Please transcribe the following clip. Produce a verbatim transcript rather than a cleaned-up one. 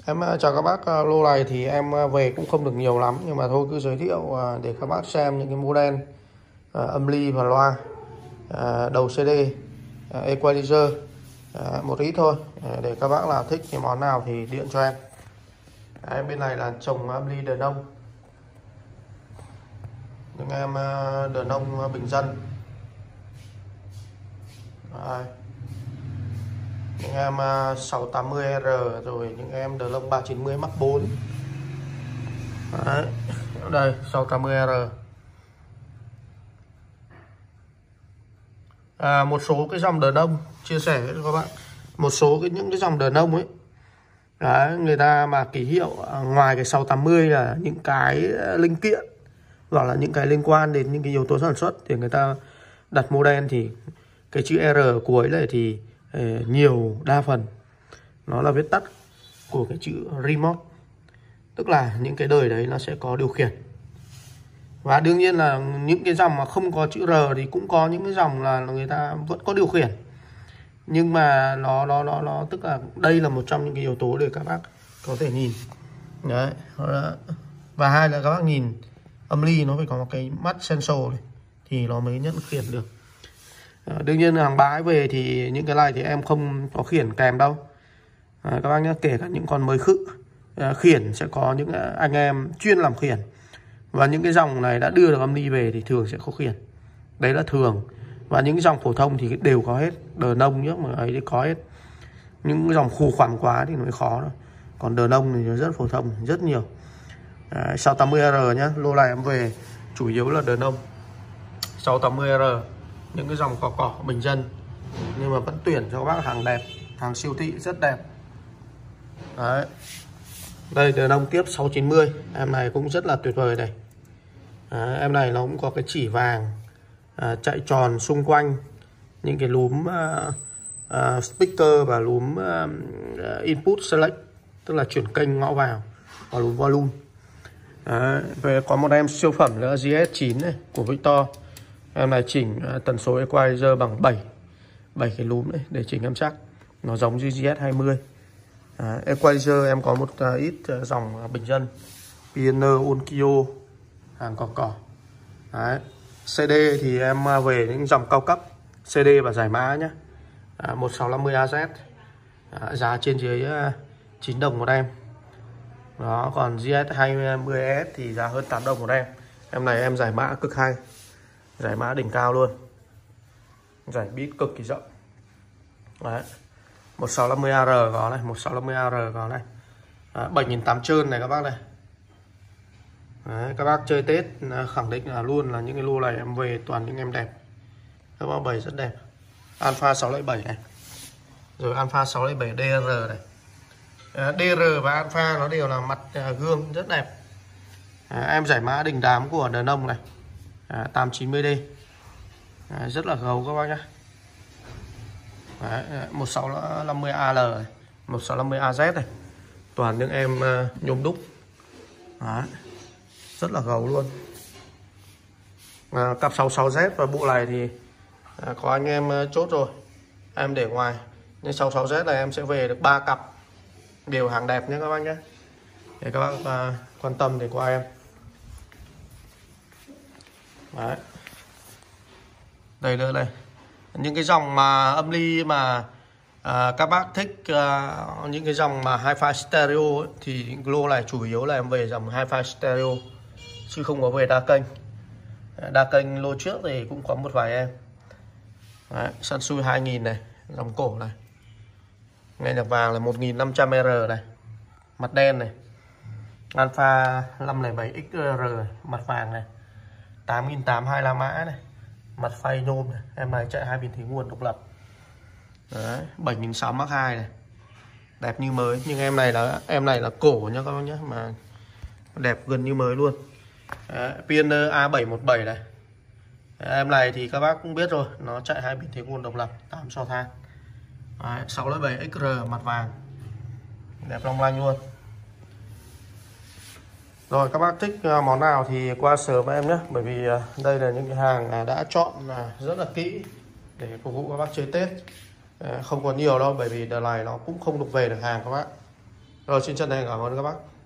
Em ờ, chào các bác. Ờ, lô này thì em ờ, về cũng không được nhiều lắm, nhưng mà thôi cứ giới thiệu ờ, để các bác xem những cái model ờ, âm ly và loa, ờ, đầu xê đê, ờ, equalizer, ờ, một ít thôi, ờ, để các bác nào thích cái món nào thì điện cho em. Đấy, bên này là trồng âm ly đờn nông, những em ờ, đờn nông bình dân. Đấy, những em uh, sáu tám mươi R, rồi những em đờn nông ba chín mươi Mark bốn. Đấy, đây sáu tám mươi R. À, một số cái dòng đờn ông chia sẻ với các bạn, một số cái những cái dòng đờn ông ấy, đấy, người ta mà ký hiệu ngoài cái sáu tám mươi là những cái linh kiện hoặc là những cái liên quan đến những cái yếu tố sản xuất thì người ta đặt model thì cái chữ R ở cuối này thì eh, nhiều đa phần nó là viết tắt của cái chữ remote, tức là những cái đời đấy nó sẽ có điều khiển. Và đương nhiên là những cái dòng mà không có chữ R thì cũng có những cái dòng là người ta vẫn có điều khiển, nhưng mà nó nó nó nó tức là đây là một trong những cái yếu tố để các bác có thể nhìn đấy. Và hai là các bác nhìn âm ly nó phải có một cái mắt sensor này thì nó mới nhận khiển được. À, đương nhiên hàng bãi về thì những cái này thì em không có khiển kèm đâu. À, các bác nhé, kể cả những con mới khự, à, khiển sẽ có những anh em chuyên làm khiển. Và những cái dòng này đã đưa được âm ly về thì thường sẽ có khiển. Đấy là thường. Và những cái dòng phổ thông thì đều có hết. Đờn nông nhé, mà ấy thì có hết. Những cái dòng khù khoằm quá thì nó mới khó thôi. Còn đờn nông thì nó rất phổ thông, rất nhiều. Đấy, sáu tám mươi R nhé. Lô này em về chủ yếu là đờn nông sáu tám mươi R. Những cái dòng cỏ cỏ bình dân, nhưng mà vẫn tuyển cho các bác hàng đẹp, hàng siêu thị rất đẹp. Đấy. Đây đờn nông tiếp sáu chín mươi. Em này cũng rất là tuyệt vời này. À, em này nó cũng có cái chỉ vàng, à, chạy tròn xung quanh những cái núm à, à, speaker và núm à, input select, tức là chuyển kênh ngõ vào, và núm volume. À, về có một em siêu phẩm nữa G S chín này của Victor. Em này chỉnh à, tần số equalizer bằng bảy bảy cái núm này để chỉnh âm chắc, nó giống như G S hai mươi. À, equalizer em có một uh, ít uh, dòng uh, bình dân, Pioneer, Onkyo, hàng cỏ cỏ. Đấy. xê đê thì em uh, về những dòng cao cấp, xê đê và giải mã nhé. À, một sáu năm mươi A Z, à, giá trên dưới uh, chín đồng một em. Đó, còn G S hai mươi S thì giá hơn tám đồng một em. Em này em giải mã cực hay, giải mã đỉnh cao luôn, giải bit cực kỳ rộng. Đấy. một sáu năm mươi A R có này, một sáu năm mươi A R có này. À, bảy nghìn tám trăm trơn này các bác này. Đấy, các bác chơi Tết khẳng định là luôn là những cái lô này em về toàn những em đẹp. Các bác bảy rất đẹp. Alpha sáu không bảy này. Rồi Alpha sáu không bảy D R này. À, D R và Alpha nó đều là mặt à, gương rất đẹp. À, em giải mã đình đám của đờn ông này. À, tám chín mươi D. À, rất là gấu các bác nhé. Đấy, một sáu năm mươi A L này, một sáu năm mươi A Z này, toàn những em uh, nhôm đúc. Đấy, rất là gấu luôn. À, cặp sáu sáu Z và bộ này thì à, có anh em uh, chốt rồi, em để ngoài. Nhưng sáu sáu Z này em sẽ về được ba cặp, đều hàng đẹp nhé các bác nhé, để các bác uh, quan tâm để qua em. Đấy. Đây nữa đây, những cái dòng mà âm ly mà à, các bác thích à, những cái dòng mà hi-fi stereo ấy, thì lô này chủ yếu là em về dòng hi-fi stereo chứ không có về đa kênh. Đa kênh lô trước thì cũng có một vài em. Đấy, Sansui hai nghìn này, dòng cổ này, nghe nhạc vàng là một nghìn năm trăm R này, mặt đen này. Alpha năm không bảy X R này, mặt vàng này, tám nghìn tám trăm hai mươi lăm mã này, mặt phay nhôm này. Em này chạy hai biến thế nguồn độc lập. Đấy, bảy nghìn sáu trăm Mark hai này, đẹp như mới. Nhưng em này là em này là cổ nhá các bác nhé, mà đẹp gần như mới luôn. Đấy, Pioneer A bảy một bảy này. Đấy, em này thì các bác cũng biết rồi, nó chạy hai biến thế nguồn độc lập, tám so than. Đấy, sáu không bảy X R mặt vàng, đẹp long lanh luôn. Rồi các bác thích món nào thì qua sớm em nhé, bởi vì đây là những cái hàng đã chọn rất là kỹ để phục vụ các bác chơi Tết. Không có nhiều đâu, bởi vì đợt này nó cũng không được về được hàng các bác. Rồi xin chân thành cảm ơn các bác.